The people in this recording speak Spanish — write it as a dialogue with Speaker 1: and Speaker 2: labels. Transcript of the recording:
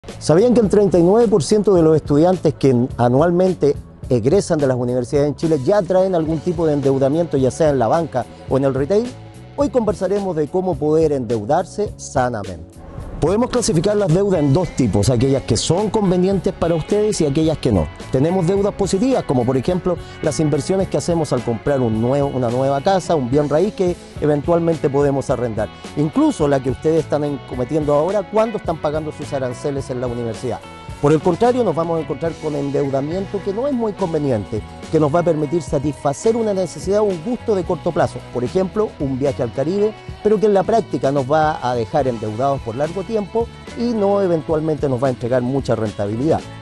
Speaker 1: ¿Sabían que el 39% de los estudiantes que anualmente egresan de las universidades en Chile ya traen algún tipo de endeudamiento, ya sea en la banca o en el retail? Hoy conversaremos de cómo poder endeudarse sanamente. Podemos clasificar las deudas en dos tipos, aquellas que son convenientes para ustedes y aquellas que no. Tenemos deudas positivas, como por ejemplo las inversiones que hacemos al comprar una nueva casa, un bien raíz que eventualmente podemos arrendar. Incluso la que ustedes están cometiendo ahora cuando están pagando sus aranceles en la universidad. Por el contrario, nos vamos a encontrar con endeudamiento que no es muy conveniente, que nos va a permitir satisfacer una necesidad o un gusto de corto plazo. Por ejemplo, un viaje al Caribe, pero que en la práctica nos va a dejar endeudados por largo tiempo y no eventualmente nos va a entregar mucha rentabilidad.